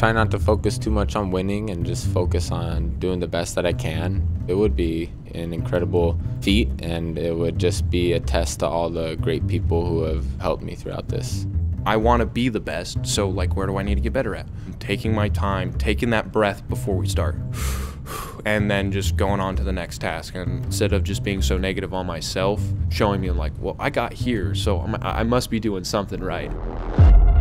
try not to focus too much on winning and just focus on doing the best that I can. It would be an incredible feat, and it would just be a test to all the great people who have helped me throughout this. I want to be the best, so like, where do I need to get better at? Taking my time, taking that breath before we start, and then just going on to the next task. And instead of just being so negative on myself, showing me like, well, I got here, so I must be doing something right.